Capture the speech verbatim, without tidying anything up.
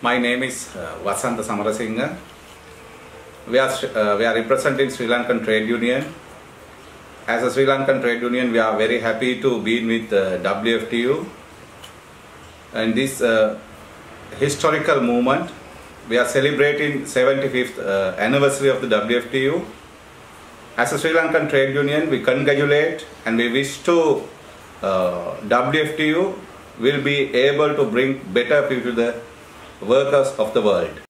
My name is uh, Vasanta Samarasinghe. We are, uh, we are representing Sri Lankan Trade Union. As a Sri Lankan Trade Union, we are very happy to be with uh, W F T U. And this uh, historical movement, we are celebrating seventy-fifth uh, anniversary of the W F T U. As a Sri Lankan Trade Union, we congratulate and we wish to uh, W F T U will be able to bring better people to the workers of the world.